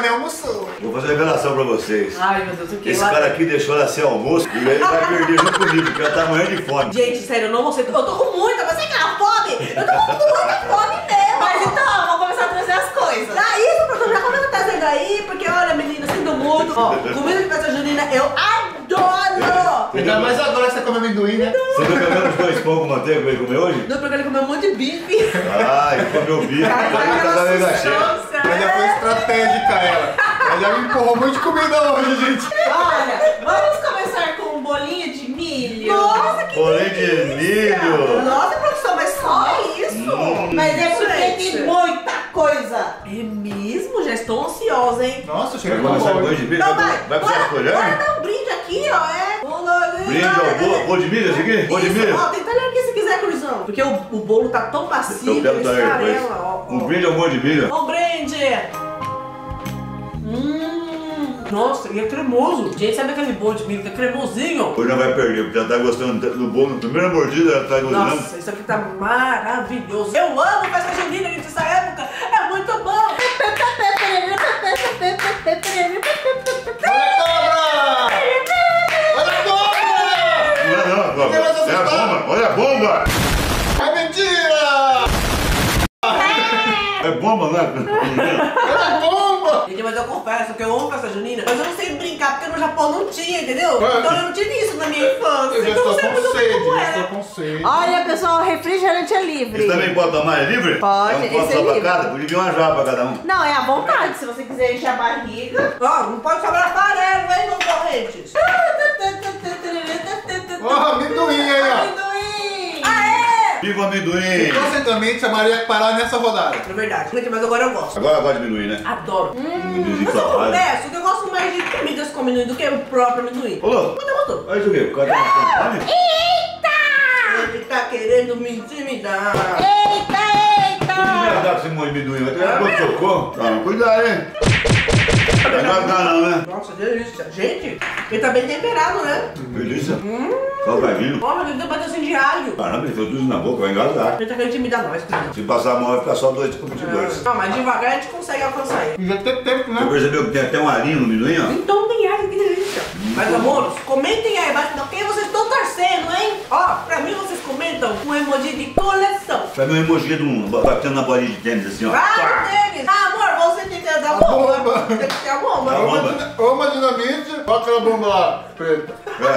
Ela nem almoçou. Vou fazer uma revelação pra vocês. Ai, meu Deus, o que? Esse cara aqui deixou ela sem almoço e ele vai perder junto comigo, porque ela tá morrendo de fome. Gente, sério, eu não vou ser... Eu tô com muita, você quer a fome? Eu tô com muita fome mesmo. Mas então, vamos começar a trazer as coisas. Ah, isso, produtor, já começa trazendo aí, porque olha, menina, sinto muito. Ó, comida de festa junina eu adoro! Ainda mais agora que você come amendoim, né? Você viu pelo menos 2 pão com manteiga pra ele comer hoje? Não, porque ele comeu muito de bife. Ai, comeu bife, tá da mega cheia. Ela já foi estratégica, ela. Ela já me empurrou muito de comida hoje, gente. Olha, vamos começar com um bolinho de milho. Nossa, que Bolinho de milho. Nossa, produção, mas só isso? Mas é porque Gente. tem muita coisa. É mesmo? Já estou ansiosa, hein? Nossa, Vai chega com começar com bolo. bolinho de milho? Então Vai puxar as bora colheres? dar um brinde aqui, ó, é. Brinde ao bolo de milho, esse aqui? Bolo de Isso, milho? ó, tem talher aqui se quiser, Cruzão. Porque o bolo tá tão macio, Eu pego o talher depois. ó. Um brinde ao bolo de milho. Um brinde! Nossa, e é cremoso. Gente, sabe aquele bolo de milho que é cremosinho? Hoje não vai perder, porque ela tá gostando do bolo. Primeira mordida, ela tá gostando. Nossa, isso aqui tá maravilhoso. Eu amo festa junina, gente, essa época. É muito bom. Olha a cobra! Olha a bomba! É a bomba! Olha a bomba! É mentira! É bomba, né? Olha a bomba! Gente, mas eu confesso que eu amo festa junina, mas eu não sei brincar, porque no Japão não tinha, entendeu? Então eu não tive isso na minha infância. Eu já Então estou eu sei muito com bem sede, como já é. estou com sede. Olha, pessoal, o refrigerante é livre. Isso também pode tomar? É livre? Pode, É um copo esse é só pra livre. cada? Podia vir uma jarra pra cada um. Não, é à vontade. Se você quiser encher a barriga. Ó, não pode sobrar farelo, hein, concorrentes? Ó, amendoim aí, ó. Amendoim! Aê! Viva o amendoim! Conceitualmente, a Maria ia parar nessa rodada. É verdade. Gente, mas agora eu gosto. Agora gosta de amendoim, né? Adoro. Amendoim Mas eu salgado. confesso que eu gosto mais de comidas com amendoim do que o próprio amendoim. Ô, louco. Mas eu gosto. Olha isso aqui, o cara tá mostrando fome? Ele tá querendo me intimidar. Eita, Não vai dar pra esse monte de amendoim, vai ter uma de socorro. Toma, cuidado, hein? Não vai engasgar não, né? Nossa, delícia. Gente, ele tá bem temperado, né? Delícia. Salgadinho. Olha, ele deu um pedacinho de alho. Caramba, ele foi tudo na boca, vai engasgar. Ele tá querendo intimidar nós, cara. Se passar a mão, vai ficar só 2 competidores. Não, mas devagar a gente consegue alcançar ele. Já tem tempo, Você né? percebeu que tem até um arinho no amendoim, ó? Então tem alho, que delícia. Mas, amores, comentem aí abaixo pra quem vocês estão torcendo, hein? Ó, pra mim vocês comentam um emoji de coleção. Faz meu emoji de um batendo na bolinha de tênis assim, ó. Ah, tênis! Ah, amor, você tem que ter a bomba. bomba. Tem que ter a bomba. A bomba. Ou uma dinamite, olha aquela bomba lá, preta.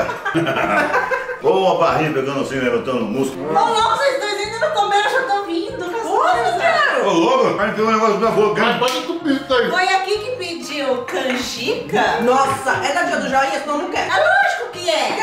É. Ou uma barrinha pegando assim, levantando o músculo. Ô, louco, vocês dois ainda não comeram, já tô vindo. Nossa, cara! Ô, louco, vai ter um negócio na boca, Mas hein? pode entupir isso aí. Foi aqui que pediu canjica? Nossa, é da dia do joinha, senão não quer. É lógico que é.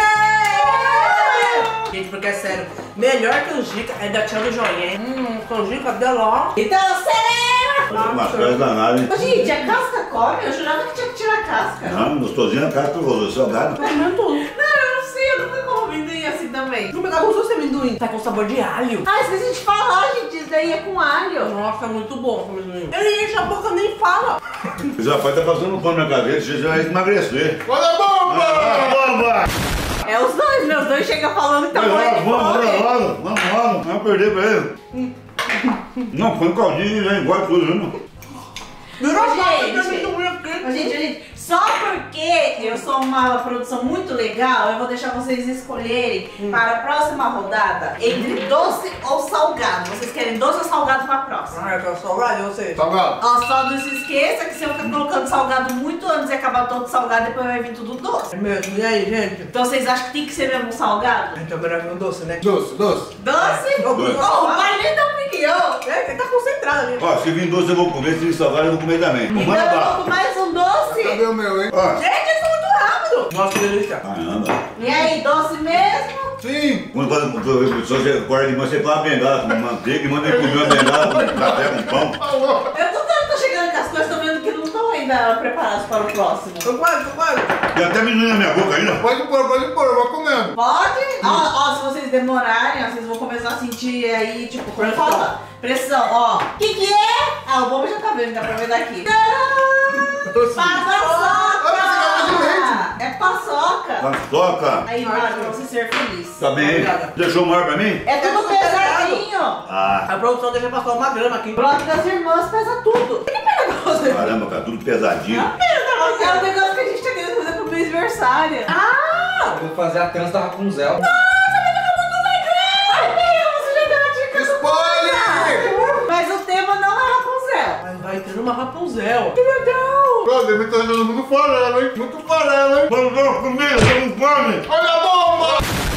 Gente, porque é sério, melhor canjica é da tia do joinha, hein? Canjica dela, ó. Então, será? Uma coisa danada, hein? Ô, gente, a casca come? Eu jurava que tinha que tirar a casca. Não, gostosinho, a casca rosa, salgado. Comendo tudo. Não, eu não sei, eu nunca comi amendoim assim também. Não me dá gostoso esse amendoim. Tá com sabor de alho. Ah, esqueci de falar, gente, isso daí é com alho. Nossa, é muito bom esse amendoim. Ele enche a boca, nem fala. Esse rapaz tá passando fome na cabeça, você já vai emagrecer. Olha a bomba! Bomba! É os dois, meus dois chegam falando que tá morrendo de fome. Vamos, vamos perder pra ele. Não, põe um caldinho e já engole tudo, viu? Virou Gente. faca de amendoim aqui. Mas, gente, só porque eu sou uma produção muito legal, eu vou deixar vocês escolherem para a próxima rodada entre doce ou salgado. Vocês querem doce ou salgado para a próxima? Ah, eu quero salgado, eu sei. Salgado. Ó, só não se esqueça que se eu ficar colocando salgado muito antes e acabar todo salgado, depois vai vir tudo doce. É mesmo, e aí, gente? Então vocês acham que tem que ser mesmo um salgado? Então melhor vir um doce, né? Doce, doce. Doce? Doce. Oh, vai nem dar opinião. É, você tá concentrado ali. Ó, se vir doce eu vou comer, se vir salgado eu vou comer também. Então Manda eu vou bala. com mais um doce. Cadê o meu, hein? Ó, Gente, eles são muito rápidos. Nossa, que delícia. caramba. E aí, doce mesmo? Sim. Quando você acorda de manhã, você põe uma bengala com manteiga e manda ele comer uma bengala com café, com pão. Falou. Tô chegando com as coisas, tô vendo que não estão ainda preparados para o próximo. Tô quase. Tem até amendoim na minha boca ainda. Pode pôr, eu vou comendo. Pode? Ó, se vocês demorarem, ó, vocês vão começar a sentir aí, tipo, como fala? Pressão, ó. Que é? Ah, o bobo já tá vendo, dá pra ver daqui. Paçoca! É paçoca! Paçoca. Aí, Mário, pra você ser feliz. Tá bem, hein? Obrigada. Deixou maior pra mim? É tudo pesadinho. Ah. A produção deixa passar uma grama aqui. O bloco das irmãs pesa tudo. Ele pega negócio? Caramba, cara, tudo pesadinho. É o negócio que a gente tá querendo fazer pro meu aniversário. Ah! Eu vou fazer a trança da Rapunzel. Spoiler! Mas o tema não é Rapunzel. Mas vai ter uma Rapunzel. Que legal! Pô, deve estar jogando muito farelo, hein? Muito farelo, hein? Vamos dar comida, vamos fome. Olha a bomba!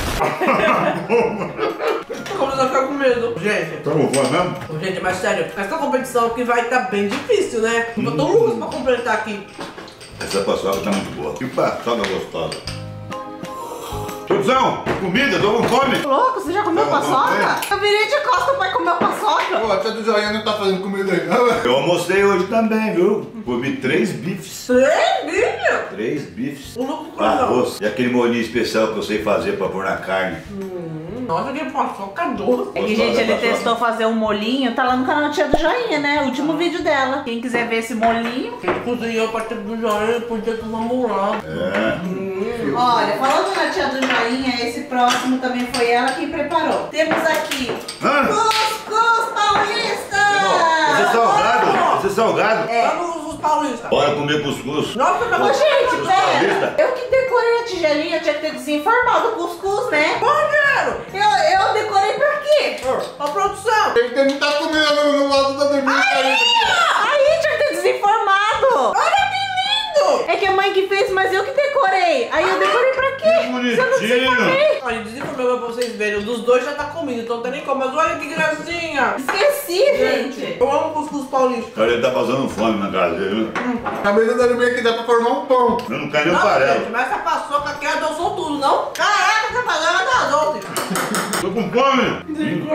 Tô começando a ficar com medo. Gente, Estamos fome mesmo? gente, mas sério, essa competição aqui vai estar bem difícil, né? Botou um Lucas pra completar aqui. Essa paçoca tá muito boa. Que paçoca gostosa. Produção, comida, tô com fome. Louco, você já comeu Tá bom, paçoca? Eu virei de costa pra comer paçoca. Pô, a tia do Joinha não tá fazendo comida aí, não, velho? Eu almocei hoje também, viu? Comi 3 bifes. 3 milhas? 3 bifes. O Lucas comeu. Arroz. E aquele molhinho especial que eu sei fazer pra pôr na carne. Nossa, que paçoca doce. É que, gente, ele testou fazer um molinho, tá lá no canal Tia do Joinha, né? O último vídeo dela. Quem quiser ver esse molinho. Quem cozinhou pra ter do Joinha podia tomar molado. É. Olha, falando na Tia do Joinha, esse próximo também foi ela quem preparou. Temos aqui Hã? cuscuz paulista! Esse é salgado? Esse é salgado? É. Vamos os paulistas. Bora comer cuscuz. Nossa, tá Ô, bom. gente, Paulista? pera! Eu que decorei a tigelinha, tinha que ter desenformado o cuscuz, né? Rogério! Eu decorei pra quê? Ó, produção! Tem que ter muita comida no lado da dormida. Aí tinha que ter desenformado! Olha que lindo! É que a mãe que fez, mas eu que decorei. Aí eu decorei pra quê? Que Se eu não bonitinho. desenformei. Olha, desenformei pra vocês verem. Um dos dois já tá comido, então não tem nem como. Mas olha que gracinha! Esqueci, gente. Eu amo cuscuz paulista. Olha, ele tá passando fome na casa dele, viu? A mesa da dormida que dá pra formar um pão. Eu não quero nem o Não, farelo. gente, mas essa paçoca aqui adoçou tudo, não? Caraca, essa paçoca tá doce. Tô com fome.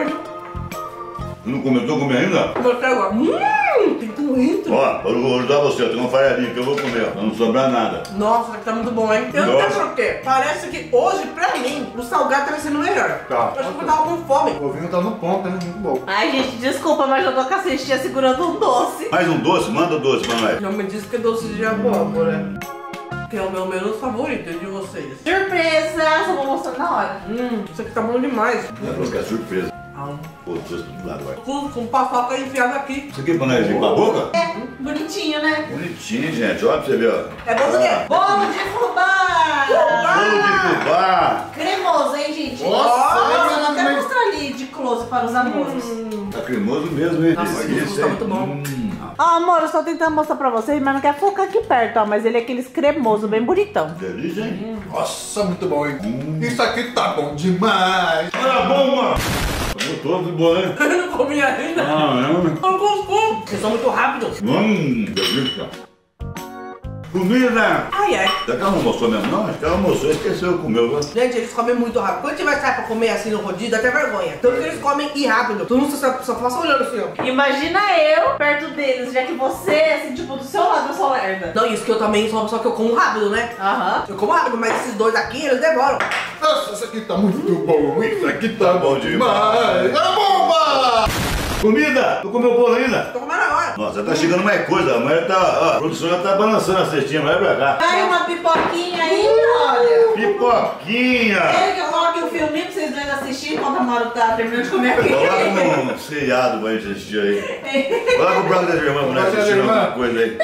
Tu não comeu? Tô comendo ainda? Você agora. Tem tudo isso. Ó, eu vou ajudar você. Eu tenho uma farelinha que eu vou comer, ó, pra não sobrar nada. Nossa, isso aqui tá muito bom, hein? Eu não sei Nossa. porquê. Parece que hoje, pra mim, o salgado tá sendo melhor. Tá. Eu acho que eu tava com fome. O ovinho tá no ponto, né? Muito bom. Ai, gente, desculpa, mas eu tô com a cestinha segurando um doce. Mais um doce? Manda doce pra nós. Já me disse que é doce de abóbora. Que é o meu menu favorito de vocês. Surpresa! Só vou mostrar na hora. Isso aqui tá bom demais. Vai ficar surpresa. Pô, doce do lado, vai. Com paçoca enfiada aqui. Isso aqui é pra nós ir pra boca? É, bonitinho, né? Bonitinho, gente. Olha pra você ver, ó. É bom do quê? Bolo de fubá! Bolo de fubá. Cremoso, hein, gente? Nossa, eu não mas- quero mostrar ali de close para os amores. Tá cremoso mesmo, hein? Nossa, esse Isso, tá hein? muito bom. Ó, amor, eu só tentando mostrar pra vocês, mas não quero focar aqui perto, ó. Mas ele é aqueles cremoso, bem bonitão. Delícia, hein? Nossa, muito bom, hein? Isso aqui tá bom demais. Olha a bomba! Gostou, que bom, hein? Eu não comi ainda. Ah, é? Eu cuscuz. Vocês são muito rápidos. Delícia. Comida! Ai, ai. Será que ela não almoçou mesmo? Não, acho que ela almoçou e esqueceu, comeu. Viu? Gente, eles comem muito rápido. Quando tiver sair pra comer assim no rodízio, dá até vergonha. Tanto que eles comem e rápido. Tu não só passa olhando assim, ó. Imagina eu perto deles, já que você, assim, tipo, do seu lado eu sou lerda. Não, isso que eu também sou uma pessoa que eu como rápido, né? Aham. Eu como rápido, mas esses dois aqui, eles devoram. Nossa, isso aqui tá muito bom. Isso aqui tá bom bom demais. Olha a bomba! Comida! Tu comeu bolo ainda? Tô comendo agora. Nossa, tá chegando mais coisa. A mulher tá. Ó, a produção já tá balançando a cestinha, vai pra cá. Ai, uma pipoquinha aí, olha. Pipoquinha! Querem que eu coloque um filminho pra vocês dois assistirem enquanto a Mauro tá terminando de comer aqui? Coloca um seriado pra gente assistir aí. Coloca o Branco das Irmãs pra nós Branco das assistir Irmãs. alguma coisa aí.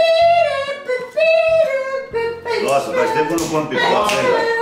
Nossa, faz tempo que eu não como pipoca, hein?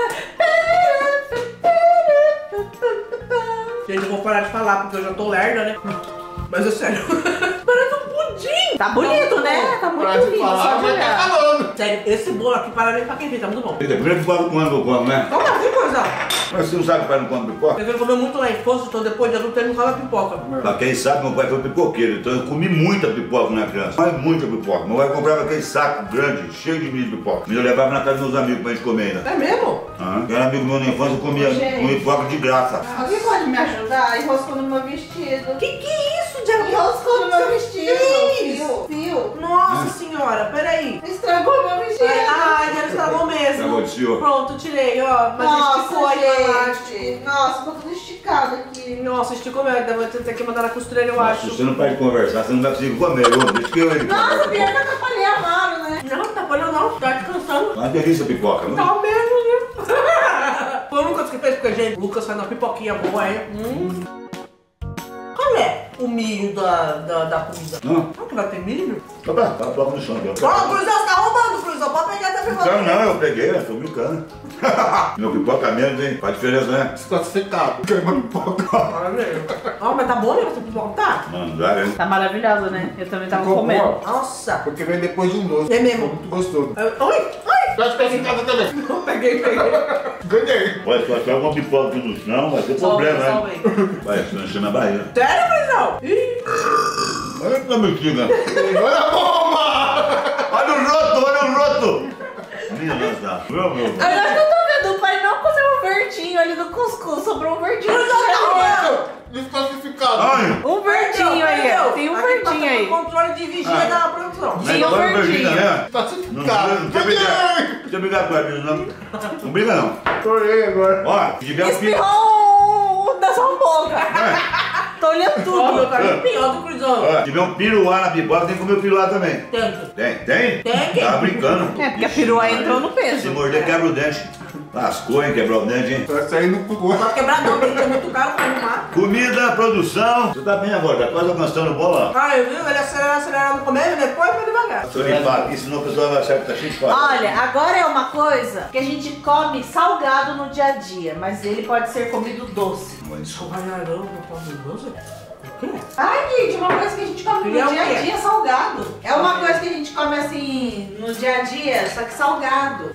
Gente, eu vou parar de falar porque eu já tô lerda, né? Mas é sério. Parece um pudim. Tá bonito, né? Tá muito Pra te bonito, falar, só já tá olhar. falando. Sério, esse bolo aqui, parabéns pra quem fez, tá muito bom. Eita, primeiro que fala com eu como, né? Toma aqui, coisa. Mas você não sabe que o pai não come pipoca? Ele comeu muito na infância, então depois de adulto ele não come pipoca. Pra quem sabe, meu pai foi pipoqueiro, então eu comi muita pipoca quando era criança. Mas muita pipoca. Meu pai comprava aquele saco grande, cheio de milho de pipoca. E eu levava na casa dos meus amigos pra gente comer ainda. É mesmo? Eu era amigo meu na infância, eu comia pipoca de graça. Alguém pode me ajudar? Enroscou no meu vestido. Que é isso, Diego? Enroscou no meu vestido. Isso. Fio. Nossa senhora, peraí. Estragou meu vestido. Ai, já estragou mesmo. Estragou de senhor. Pronto, tirei, ó. Mas Nossa, esticou aí o elástico. gente. Nossa, ficou tudo esticado aqui. Nossa, esticou mesmo. Ainda vou ter que mandar na costureira, eu Se acho. você não pode conversar, você não vai conseguir comer. Deixa que eu ele Nossa, pior que eu atrapalhei a Mauro, né? Não, tá olhando não. Tá descansando. Uma delícia a pipoca, não? Tá mesmo, né? Foi o Lucas que fez, porque, gente, o Lucas faz uma pipoquinha boa aí. Olha. o milho da comida. Não. Não que vai ter milho? Tá bem, tá no chão. Ó, Cruzão, você tá roubando, Cruzão. Pode pegar essa pipoca. Não, eu peguei, eu tô brincando. Meu pipoca menos, hein? Faz diferença, né? Desclassificado. Queima pipoca. Ó, mas tá bom, né? Essa pipoca tá? Mano, já, hein? Tá maravilhosa, né? Eu também tava Ficou comendo. boa. Nossa. Porque vem depois de um doce. É mesmo? Ficou muito gostoso. Oi, Tá desclassificada também. peguei. Ganhei. Pode passar uma pipoca aqui no chão, vai ter problema, né? Vai, isso não chama barriga. Sério, Cruzão? Ih. Olha pra bexiga. Olha a bomba! Olha o roto! Minha nossa, meu. Agora que eu tô vendo, o pai não comeu um verdinho ali do cuscuz, sobrou um verdinho. Desclassificado. Ai! Um verdinho aí, ó. Tem um verdinho aí. Controle de vigia da produção. Tinha um Agora o verdinho. né? Desclassificado. Não precisa brigar. Não precisa brigar com ele, não. Não briga, não. Chorei agora. Ó, se tiver um filho... Espirrou da sua boca. Tô olhando Ó, meu tudo. cara, pior do Cruzão. Ó, se tiver um piruá na pipoca, tem que comer o piruá também. Tento. Tem? Tem. Tá brincando. É, porque a peruá entrou no Se peso. morder, quebra o dente. Lascou, hein? Quebrou o dente, hein? Vai sair no cu. Pode quebrar não, porque é muito caro pra arrumar. Comida, produção. Você tá bem agora, tá quase alcançando bola. Ah, eu vi, ele acelera no começo, depois vai devagar. Tô limpar aqui, senão o pessoal vai achar que tá cheio de faca. Olha, agora é uma coisa que a gente come salgado no dia a dia, mas ele pode ser comido doce. Trabalhador, não posso doce? O quê? Ai, gente, uma coisa que a gente come no Criar o dia a quê? dia salgado. É uma coisa que a gente come assim no dia a dia, só que salgado.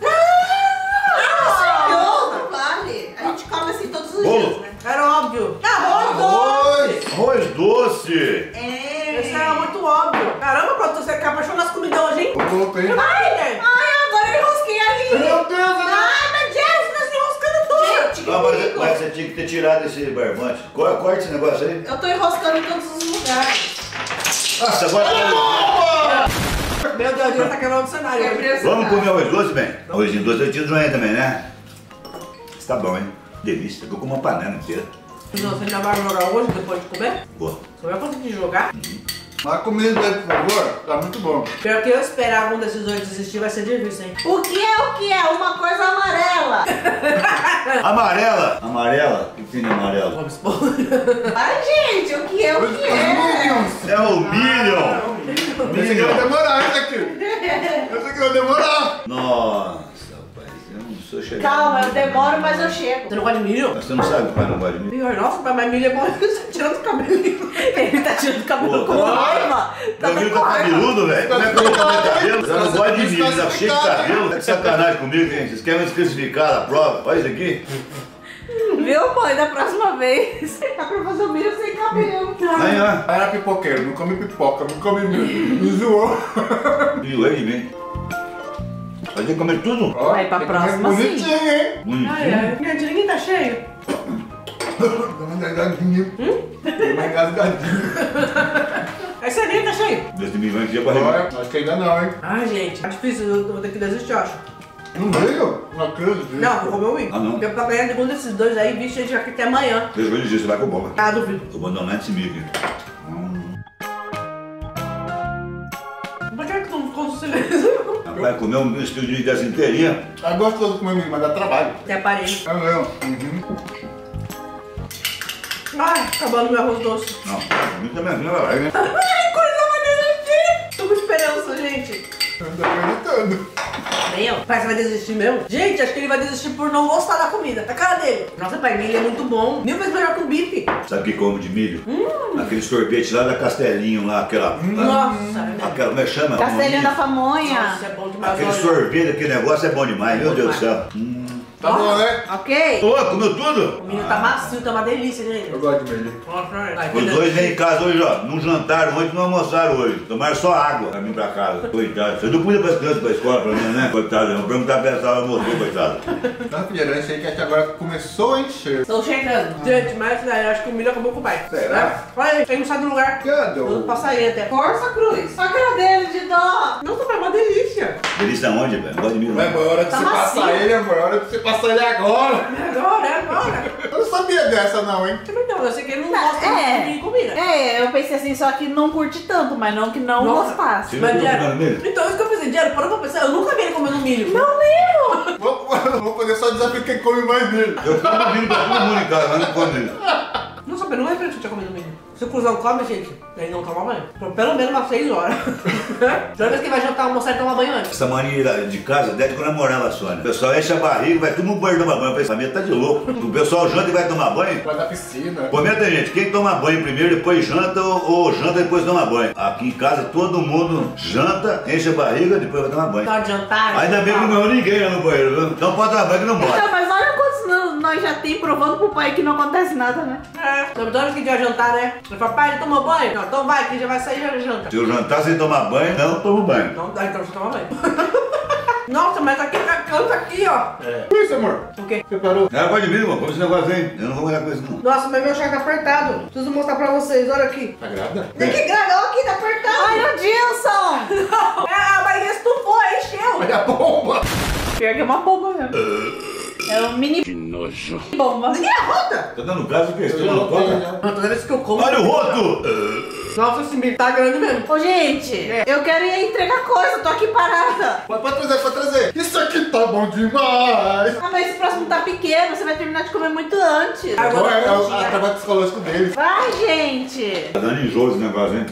Não vale. A gente come assim todos os Bolo. dias, né? Era óbvio. Arroz doce. Arroz doce. Esse era muito óbvio. Caramba, produtor, você quer apaixonar as comidas hoje, hein? Voltei. Ai, gente. Ai, agora eu enrosquei ali. Meu Deus, Ai, mas Jerry, você tá se enroscando tudo. Gente, que Ah, perigo. mas você tinha que ter tirado esse barbante. Corta esse negócio aí. Eu tô enroscando em todos os lugares. Nossa, agora... Meu Deus, ele tá quebrando o cenário. Vamos comer arroz doce, bem? Arrozinho doce eu tiro joinha também, né? Tá bom, hein? Delícia. Eu como uma panela inteira. Não, você já vai jogar hoje depois de comer? Boa. Você vai conseguir jogar? Mas comida dele, por favor, tá muito bom. Pior que eu esperar um desses dois desistir vai ser difícil, hein? O que é o que é? Uma coisa amarela. Amarela. Amarela? O que tem de amarelo? Vamos expor. Ai, gente, o que é o que é? Minions. É o Minion. Esse aqui vai Minion. demorar, esse aqui. Esse aqui vai demorar. Nossa, rapaz. Eu não sou chegado. Calma, eu demoro, mas eu chego. Você não gosta de milho? Você não sabe que o pai não gosta de milho? Pior, nossa, mas milho é bom. Você tá tirando o cabelinho. Ele tá tirando o cabelo Pô, com tá- raiva. Meu milho tá cabeludo, velho. Como é que eu vou comer cabelo? Eu não gosto de milho, tá cheio de cabelo. Tá de sacanagem comigo, gente. Vocês querem me desclassificar da prova? Olha isso aqui. Viu, mãe? Da próxima vez. É pra fazer o milho sem cabelo. Aí, ó. Era pipoqueiro, não come pipoca, não come milho. Me zoou. Milho aí, vem. Vai ter que comer tudo? Ó, Vai pra tem que comer próxima, sim. bonitinho, hein? Ai, Bonitinho. ai. Gente, ninguém tá cheio. Dá uma engasgadinha. Dá uma engasgadinha. Esse ninguém tá cheio. Desse milho aqui é pra rever. Olha, acho que ainda não, hein? Ai, gente, tá difícil. Eu vou ter que desistir, eu acho. Não veio? Não acredito. Não, vou comer o milho. Ah, não. Porque pra ganhar de um desses dois aí, bicho, a gente vai ficar até amanhã. Deixa eu dizer, você vai com bola. Ah, duvido. Tô abandonando esse milho aqui. Por que que tu não ficou no silêncio? Vai comer um estilo de dessa inteirinha. É gostoso comer milho, mas dá trabalho. Até parei. É mesmo. Uhum. Ai, acabando meu arroz doce. Não, milho também vai, né? Ai, coisa vai desistir. Tô com esperança, gente. Eu tô acreditando. Meu, pai, você vai desistir mesmo? Gente, acho que ele vai desistir por não gostar da comida. A cara dele. Nossa, pai, milho é muito bom. Mil vezes melhor que o bife. Sabe o que come de milho? Aquele sorvete lá da Castelinho lá, aquela... Nossa, Aquela, como é que chama? Castelinho da pamonha. Nossa, é bom demais. Aquele olha. sorvete, aquele negócio é bom demais, meu Deus do céu. Tá bom, né? Ok? Ô, comeu tudo? O milho tá macio, tá uma delícia, gente. Eu gosto de milho. Nossa, vai. Os dois vêm em casa hoje, ó. Não jantaram hoje, não almoçaram hoje. Tomaram só água pra vir pra casa. Coitado. Você não podia para as crianças pra escola pra mim, né? Coitado, eu vou perguntar pra ela, almoçou, coitado. Tá, refrigerante aí que até agora começou a encher. Estou chegando. Gente, mas né, eu acho que o milho acabou com o pai. Será? Né? Olha aí, tem que sair do lugar. Cadê Eu o... pra sair até. Força, Cruz. A cara dele de dó. Nossa, pai, é uma delícia. Delícia onde, velho? Não gosto de milho, Vai, amor, é hora de Tá você macio. passar ele, amor. É hora de você passar ele agora. É agora. Eu não sabia dessa, não, hein? Também não, eu sei que ele não gosta É. de comida. É, eu pensei assim, só que não curte tanto, mas não que não Nossa. gostasse. Você Mas, não Diário, comendo milho? então isso que eu pensei, Diário, parou pra pensar, eu nunca vi ele comendo milho. Não mesmo. Vou poder só desafiar quem come mais milho. Eu como milho pra todo mundo em casa, mas não como milho. Não sabia, não é pra eu tinha comido milho. Se o cuzão come, gente, ele não toma banho. Por pelo menos umas 6 horas. Toda vez que vai jantar, almoçar, ele toma banho antes. Essa mania de casa, desde quando eu namorava, Sônia. O pessoal enche a barriga, vai todo mundo banho tomar banho. Eu falei, a minha tá de louco. O pessoal janta e vai tomar banho. Vai na piscina. Comenta, gente, quem toma banho primeiro, depois janta ou janta e depois toma banho? Aqui em casa todo mundo janta, enche a barriga, depois vai tomar banho. Na hora de jantar. Ainda bem que não morreu ninguém lá no banheiro, viu? Então pode tomar banho que não morre. Então, mas olha quantos nós já tem provando pro pai que não acontece nada, né? É, toda vez que a gente vai jantar, né? Ele fala, pai, ele tomou banho? Não, então vai, que já vai sair e já janta. Se eu jantar sem tomar banho, não tomo banho. Não, então você toma banho. Nossa, mas aqui tá canto aqui, ó. Por isso, amor. O quê? Você parou? Ela pode vir, irmão, como esse negócio aí. Eu não vou olhar com isso, não. Nossa, mas meu chá tá apertado. Preciso mostrar pra vocês, olha aqui. Tá grávida? Tem que gravar aqui, tá apertado. Ai, o Dilson! Não, a barriga estufou, encheu. Olha a bomba. Pior que é uma bomba mesmo. É um mini bomba. Ninguém arrota. Tá dando gás que Eu esse já não tenho, toca? já. Não, toda vez que eu como... Olha o roto! Nossa, esse bico tá grande mesmo. Ô, gente, eu quero ir entregar coisa, tô aqui parada. Pode trazer, pode trazer. Isso aqui tá bom demais. Ah, mas esse próximo tá pequeno, você vai terminar de comer muito antes. Agora Agora é eu o tinha. trabalho psicológico deles. Vai, gente. Tá dando enjoo esse negócio, hein?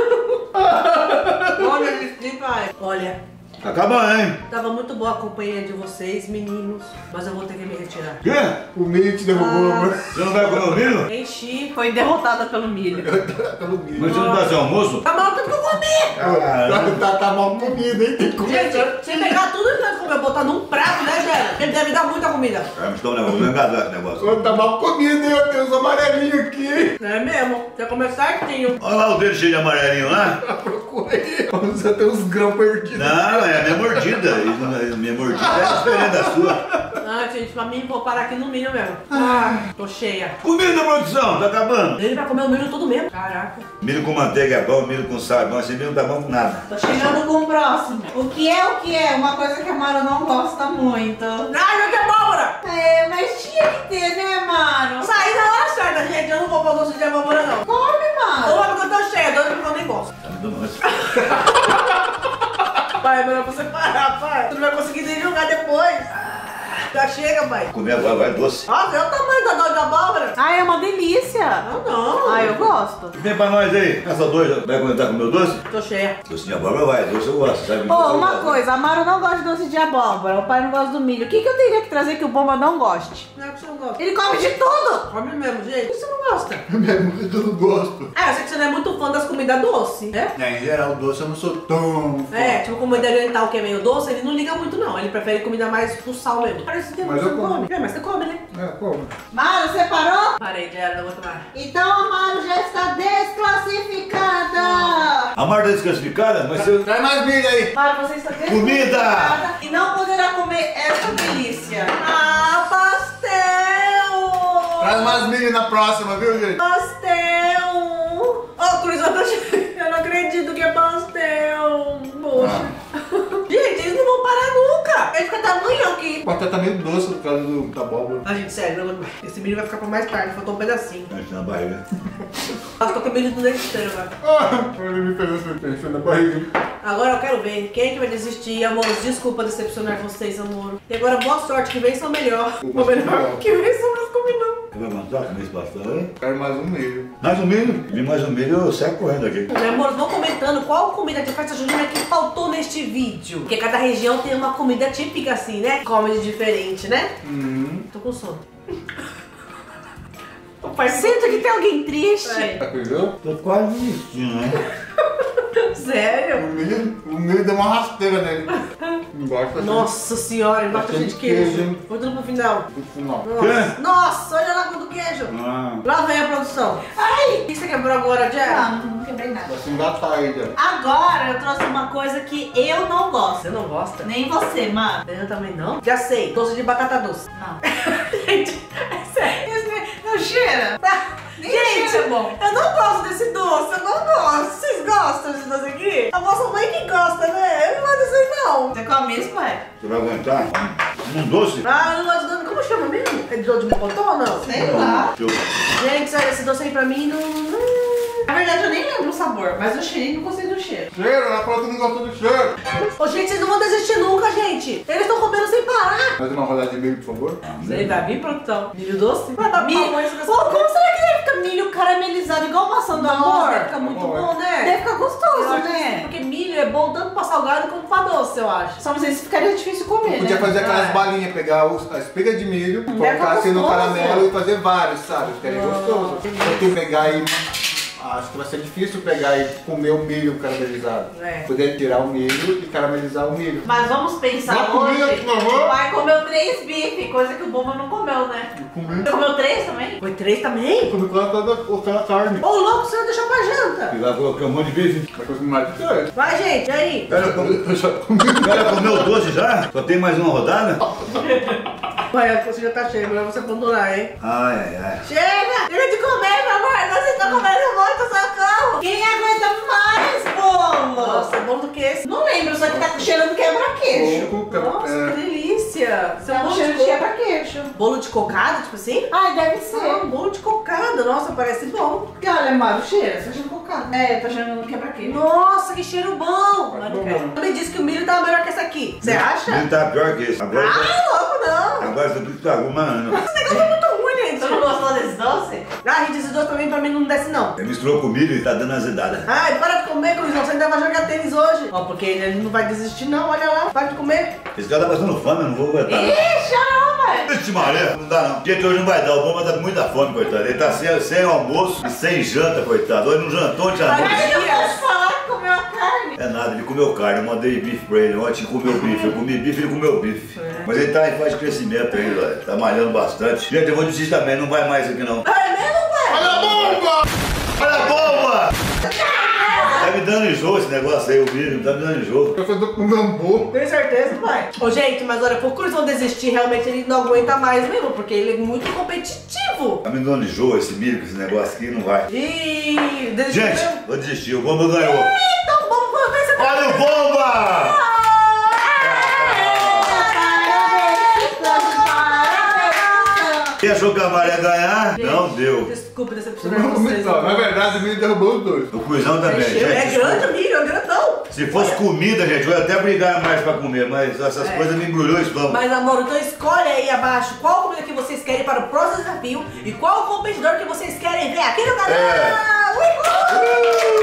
Olha esse pai. Olha, Tá acabando, hein? tava muito boa a companhia de vocês, meninos. Mas eu vou ter que me retirar. Quê? O milho te derrubou, amor. Você não vai comer o milho? Enchi. Foi derrotada pelo milho. Pelo milho. Mas você não vai ser almoço? Tá mal tudo que eu comi. Tá mal comido, hein? Tem que comer. Gente, se pegar tudo que nós comer, botar num prato, né, Gera? Ele deve dar muita comida. É, mas toma, vou engasgar esse negócio. Quando tá mal comido, hein? Eu tenho os amarelinhos aqui. É mesmo. Você comer certinho. Olha lá o dedo cheio de amarelinho lá. Procurei. Você tem uns grãos perdidos. Não, é a minha mordida. Minha mordida é diferente da sua. Ah, gente, pra mim, vou parar aqui no milho mesmo. Ah, tô cheia. Comida, produção, tá acabando. Ele vai comer o milho tudo mesmo. Caraca. Milho com manteiga é bom, milho com sal é bom. Esse milho não tá bom com nada. Tô chegando com o próximo. O que é? Uma coisa que a Mara não gosta muito. Ai, meu que abóbora! É, mas tinha que ter, né, Mara? Saí na hora certa, gente. Eu não vou pôr doce de abóbora, não. Come, Mara. Uma porque eu tô cheia, doce porque eu nem gosto. Tá me dando mais. Pai, é melhor você parar, pai. Tu não vai conseguir nem jogar depois. Já chega, pai. Comer agora vai doce. Nossa, é o tamanho da dose de abóbora. Ai, é uma delícia. Não. Ai, eu gosto. Vem pra nós aí. Essa dois vai comentar com o meu doce? Tô cheia. Doce de abóbora vai, doce eu gosto, sabe? Ô, uma coisa, a Mara não gosta de doce de abóbora, o pai não gosta do milho. O que eu teria que trazer que o Bomba não goste? Não é que você não gosta. Ele come de tudo. Come mesmo, gente. Por que você não gosta? Mesmo que eu não gosto. Ah, eu sei que você não é muito fã das comidas doces, né? Em geral, doce eu não sou tão fã. É, tipo comida oriental que é meio doce, ele não liga muito não. Ele prefere comida mais pro sal mesmo. Parece que Mas eu como. É, mas você come, né? É, como? Mara, você parou? Parei, já não vou tomar. Então a Mara já está desclassificada. A Marta é desclassificada, mas eu... Traz mais milho aí. Mara, você está desclassificada Comida! e não poderá comer essa delícia. Ah, pastel! Traz mais milho na próxima, viu, gente? Pastel! Ô, Cruz, eu não acredito que é pastel. Poxa. Gente, eles não vão parar nunca. Ele fica tamanho aqui. O pastel tá meio doce por causa da abóbora. Ah, gente, sério, não, esse milho vai ficar pra mais tarde. Faltou um pedacinho. Acho na barriga. Nossa, tô com milho do dente inteiro agora. Ele me fez assim, pensando na barriga. Agora eu quero ver quem é que vai desistir. Amor, desculpa decepcionar vocês, amor. E agora, boa sorte, que vem são melhor. Ou melhor, que vem são mais combinão. Você vai aguentar comer esse pastel aí? Quero mais um milho. Mais um milho? E mais um milho eu saio correndo aqui. Amor, vão comentando qual comida de festa junina que faltou neste vídeo. Porque cada região tem uma comida típica assim, né? Come de diferente, né? Tô com sono. O pai Sinto que tem alguém triste. É. Tá entendeu? Tô quase desistindo, né? Sério? O milho deu uma rasteira nele. Embaixo assim. Nossa senhora, embaixo Tem cheio de queijo. queijo. Vou tudo pro final. No final. Nossa, nossa, olha lá do queijo. Ah. Lá vem a produção. Ai! O que você quebrou agora, Jera? Não quebrei nada. Vai se engatar aí, já. Agora eu trouxe uma coisa que eu não gosto. Você não gosta? Nem você, Mara. Eu também não. Já sei, doce de batata doce. Não. Gente, é sério. Não cheira. Gente, é bom. eu não gosto desse doce, eu não gosto. Vocês gostam desse doce aqui? A vossa mãe que gosta, né? Eu não gosto desse não. Você come isso, pai? Você vai aguentar? Um doce? Ah, eu não gosto de... Como chama mesmo? É de doce de mocotó ou não? Sei lá. Deixa eu... Gente, sério, esse doce aí pra mim não... Na verdade, eu nem lembro o sabor, mas eu cheirei e não gostei do cheiro. Cheiro, ela falou que não gostou do cheiro. Ô, gente, vocês não vão desistir nunca, gente. Eles estão comendo sem parar. Mais uma rodada de milho, por favor. Você vai vir, produção? Milho doce? Milho. Ô, como será que deve ficar milho caramelizado, igual maçã do amor. Deve ficar muito bom, né? Deve ficar Eu gostoso, acho que sim, né? porque milho é bom tanto pra salgado como pra doce, eu acho. Só não sei se ficaria difícil comer, Podia né? fazer aquelas É. balinhas, pegar a espiga de milho, colocar assim no gostoso. caramelo e fazer vários, sabe? Ficaria gostoso. Se tu pegar e... Acho que vai ser difícil pegar e comer o milho caramelizado. É. Poder tirar o milho e caramelizar o milho. Mas vamos pensar Não hoje. comia, por favor. O pai comeu 3 bifes, coisa que o Bomba não comeu, né? Comer. Você comeu 3 também? Foi 3 também? Comer toda a carne. Ô, louco, o senhor deixou pra janta. E lá coloquei um monte de bife. Vai comer mais de 3. Vai, gente, e aí? Eu já comi. O cara comeu doce já? Só tem mais uma rodada? Vai, você já tá cheio, melhor você abandonar, hein? Ai, ai, ai. Chega! Chega de comer, meu amor! Vocês estão comendo muito, socorro! Quem aguenta mais, Bomba? Nossa, é bom do que esse? Não lembro, só que tá cheirando quebra-queijo. Nossa, que delícia! Isso é Tá um bolo cheiro de de quebra-queijo. Bolo de cocada, tipo assim? Ai, deve ser. Ah, um bolo de cocada, nossa, parece bom. Porque olha, Mário, cheira. Tá cheirando cocada. É, tá cheirando quebra-queijo. Nossa, que cheiro bom! Mas não bom, quero. né? Me disse que o milho tava melhor que esse aqui. Você acha? Ele tá pior que esse. Agora, Ah, louco, não! agora você estragou, mano. Esse negócio é muito ruim, gente. Você não gostou desse doce? Ah, gente, esses dois também pra mim não desce, não. Ele misturou com milho e tá dando azedada. Ai, para de comer, Cruzão. Você ainda vai jogar tênis hoje. Ó, porque ele não vai desistir, não. Olha lá. Para de comer. Esse cara tá passando fome, eu não vou aguentar. não. Ixi, não, velho. Esse maré, não dá não. O dia que hoje não vai dar, o Bomba tá com muita fome, coitado. Ele tá sem almoço e sem janta, coitado. Hoje não jantou, não tinha Ai, noite. Mas eu posso falar que comeu a carne. É nada, ele comeu carne, eu mandei bife pra ele. Ontem comeu bife, eu comi bife, ele comeu bife. Mas ele tá em fase de crescimento ainda, olha. Tá malhando bastante. Gente, eu vou desistir também, não vai mais aqui não. É mesmo, pai? Olha a bomba! Olha a bomba! Tá me dando enjoo esse negócio aí, o milho, tá me dando enjoo. Eu tô com bambu. Tenho certeza, pai. Ô, gente, mas olha, pro Cruzão desistir, realmente ele não aguenta mais mesmo, porque ele é muito competitivo. Tá me dando enjoo esse milho, com esse negócio aqui, não vai. Ih, desistiu Gente, mesmo? vou desistir, o Bomba ganhou. Então vamos ver se... Olha o Bomba! Quem achou que a Maria ia ganhar? Não deu. Desculpa decepcionar vocês. Não, na verdade, o milho derrubou os dois. O Cruzão também, Encheu. É gente. grande o milho, é grandão. Se fosse comida, gente, eu ia até brigar mais pra comer, mas essas coisas me embrulhou o estômago. Mas, amor, então escolhe aí abaixo qual comida que vocês querem para o próximo desafio e qual competidor que vocês querem ver aqui no canal. É. Uhul!